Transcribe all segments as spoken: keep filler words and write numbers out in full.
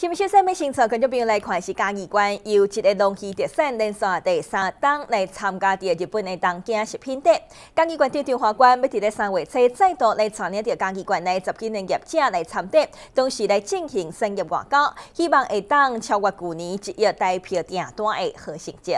新鲜生命新潮，观众朋友来看是嘉义县由一个农渔特产连续第三档来参加伫日本的东京食品展。嘉义县长张华关要伫咧三月初再度来带领着嘉义县内十几名业者来参展，同时来进行产业外交，希望会当超越去年一亿台票订单的好成绩。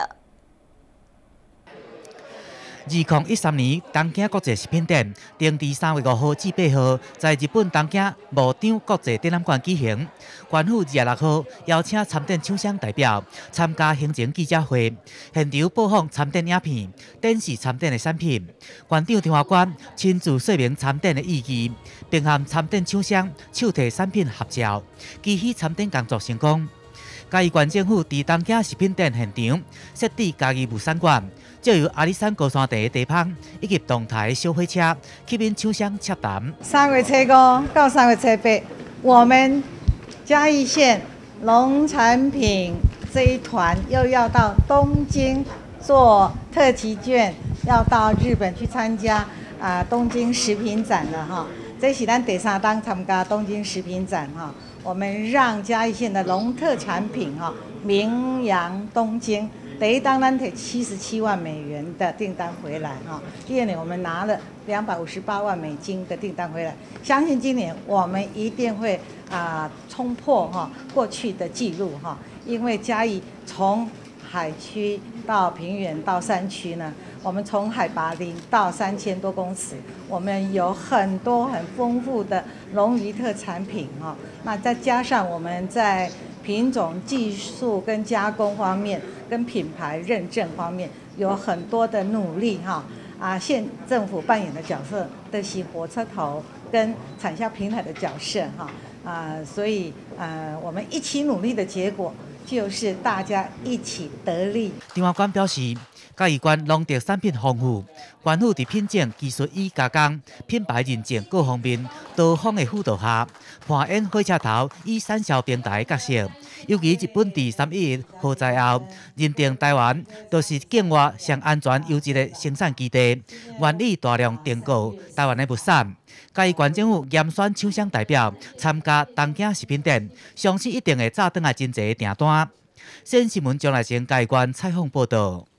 二零一三年东京国际食品展定伫三月五号至八号，在日本东京幕张国际展览馆举行。县府二月六号邀请参展厂商代表参加行情记者会，现场播放参展影片，展示参展的产品。县长张华关亲自说明参展的意义，并和参展厂商手提产品合照，期许参展工作成功。嘉义县政府伫东京食品展现场设置嘉义物产馆，借由阿里山高山茶的地方以及动态消费车吸引厂商洽谈。 三月初五到三月初八，我们嘉义县农产品这一团又要到东京做特级券，要到日本去参加啊、呃、东京食品展了哈。这是咱第三档参加东京食品展哈。我们让嘉义县的农特产品哈名扬东京。第一档咱摕七十七万美元的订单回来哈，第二年我们拿了两百五十八万美金的订单回来，相信今年我们一定会啊、呃、冲破哈过去的记录哈，因为嘉义从海区到平原到山区呢，我们从海拔零到三千多公尺，我们有很多很丰富的农渔特产品哈，那再加上我们在品种技术跟加工方面，跟品牌认证方面有很多的努力哈啊，县政府扮演的角色都是火车头跟产销平台的角色哈啊，所以呃我们一起努力的结果就是大家一起得利。 张华关表示，嘉义县农特产品丰富，县府伫品种、技术与加工、品牌认证各方面多方的辅导下，扮演火车头与产销平台的角色。尤其日本伫三一一核灾后，认定台湾就是境外上安全优质的生产基地，愿意大量订购台湾的物产。嘉义县政府严选厂商代表参加东京食品展，相信一定会炸转来真侪订单。新新闻将来前嘉义县采访报道。